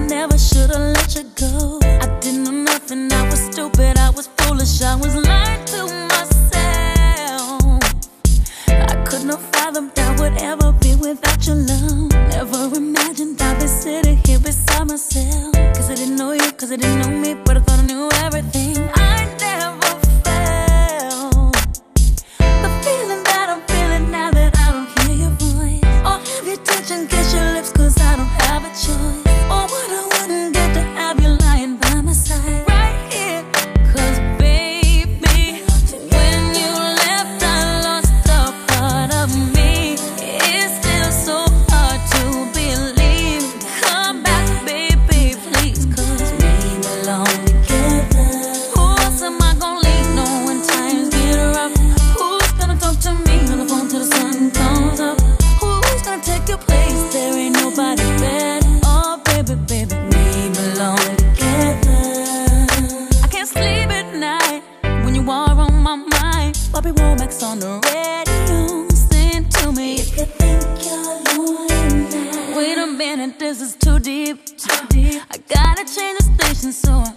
never should've let you go. I didn't know nothing, I was stupid, I was foolish, I was lying to myself. I could not fathom that would ever be without your love. Never imagined I'd be sitting here beside myself. Cause I didn't know you, cause I didn't know me, but I thought I knew everything. I never felt the feeling that I'm feeling now that I don't hear your voice, or have your touch and kiss your lips, cause I don't have a choice. Or what I wouldn't get to have you lying by my side right here. Cause baby, when you left I lost a part of me. It's still so hard to believe. Come back baby, please, cause we belong together. Who else am I gonna leave on when times get rough? Who's gonna talk to me on the phone till the sun comes up? Who's gonna take your place? There ain't nobody better. Oh baby, baby, we belong together. I can't sleep at night when you are on my mind. Bobby Womack's on the radio, sing to me. If you think you're lonely now, wait a minute, this is too deep. I gotta change the station, so